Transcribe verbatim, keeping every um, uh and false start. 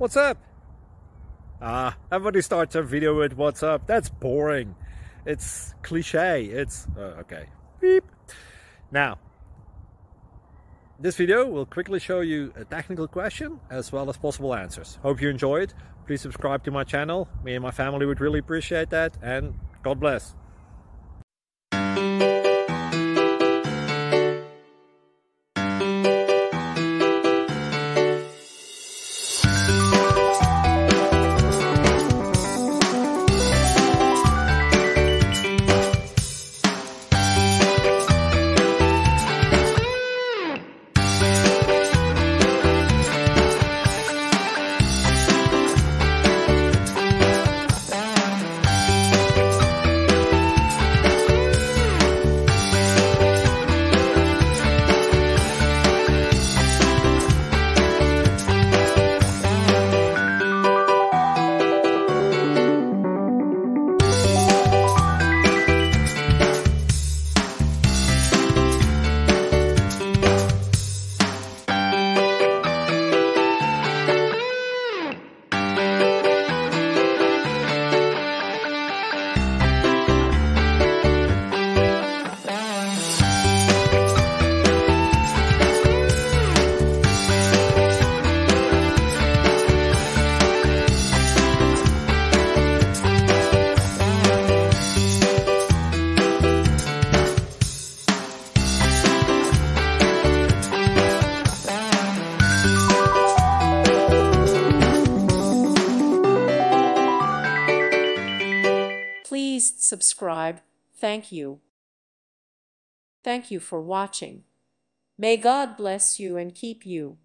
What's up? Ah, everybody starts a video with what's up. That's boring. It's cliche. It's uh, okay. Beep. Now, this video will quickly show you a technical question as well as possible answers. Hope you enjoy it. Please subscribe to my channel. Me and my family would really appreciate that, and God bless. Please subscribe. Thank you. Thank you for watching. May God bless you and keep you.